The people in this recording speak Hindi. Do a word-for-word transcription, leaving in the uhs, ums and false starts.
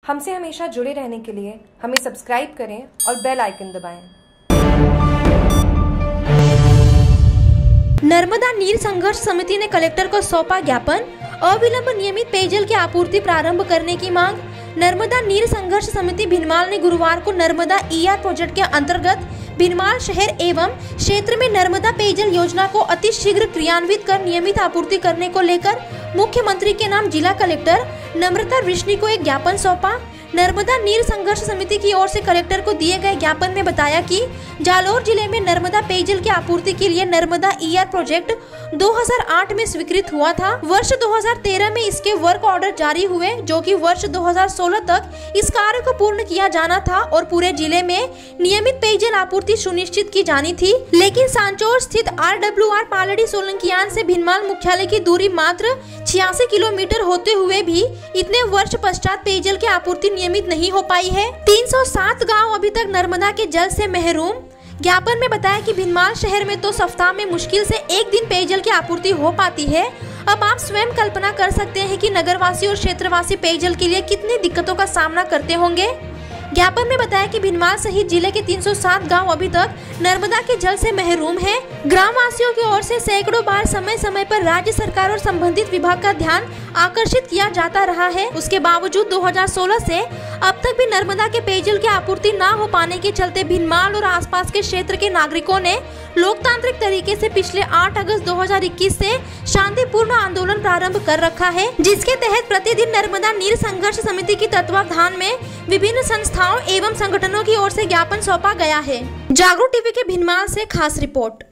हमसे हमेशा जुड़े रहने के लिए हमें सब्सक्राइब करें और बेल आइकन दबाएं। नर्मदा नीर संघर्ष समिति ने कलेक्टर को सौंपा ज्ञापन, अविलंब नियमित पेयजल की आपूर्ति प्रारंभ करने की मांग। नर्मदा नीर संघर्ष समिति भिनमाल ने गुरुवार को नर्मदा ईआर प्रोजेक्ट के अंतर्गत भिनमाल शहर एवं क्षेत्र में नर्मदा पेयजल योजना को अति शीघ्र क्रियान्वित कर नियमित आपूर्ति करने को लेकर मुख्यमंत्री के नाम जिला कलेक्टर नम्रता वृष्णि को एक ज्ञापन सौंपा। नर्मदा नीर संघर्ष समिति की ओर से कलेक्टर को दिए गए ज्ञापन में बताया कि जालौर जिले में नर्मदा पेयजल की आपूर्ति के लिए नर्मदा ईआर प्रोजेक्ट दो हज़ार आठ में स्वीकृत हुआ था। वर्ष दो हज़ार तेरह में इसके वर्क ऑर्डर जारी हुए, जो कि वर्ष दो हज़ार सोलह तक इस कार्य को पूर्ण किया जाना था और पूरे जिले में नियमित पेयजल आपूर्ति सुनिश्चित की जानी थी। लेकिन सांचौर स्थित R W R Paldi Solankiyan से भिनमाल मुख्यालय की दूरी मात्र छियासी किलोमीटर होते हुए भी इतने वर्ष पश्चात पेयजल की आपूर्ति नियमित नहीं हो पाई है। तीन सौ सात गांव अभी तक नर्मदा के जल से महरूम। ज्ञापन में बताया कि भिनमाल शहर में तो सप्ताह में मुश्किल से एक दिन पेयजल की आपूर्ति हो पाती है। अब आप स्वयं कल्पना कर सकते हैं कि नगरवासी और क्षेत्रवासी पेयजल के लिए कितनी दिक्कतों का सामना करते होंगे। ज्ञापन में बताया कि भिनमाल सहित जिले के तीन सौ सात गांव अभी तक नर्मदा के जल से महरूम हैं। ग्राम वासियों की ओर से सैकड़ों बार समय समय पर राज्य सरकार और संबंधित विभाग का ध्यान आकर्षित किया जाता रहा है। उसके बावजूद दो हज़ार सोलह से अब तक भी नर्मदा के पेयजल की आपूर्ति न हो पाने के चलते भिनमाल और आसपास के क्षेत्र के नागरिकों ने लोकतांत्रिक तरीके से पिछले आठ अगस्त दो हज़ार इक्कीस से शांतिपूर्ण आंदोलन प्रारंभ कर रखा है, जिसके तहत प्रतिदिन नर्मदा नीर संघर्ष समिति की तत्वावधान में विभिन्न संस्थाओं एवं संगठनों की ओर से ज्ञापन सौंपा गया है। जागरूक टीवी के भिनमाल से खास रिपोर्ट।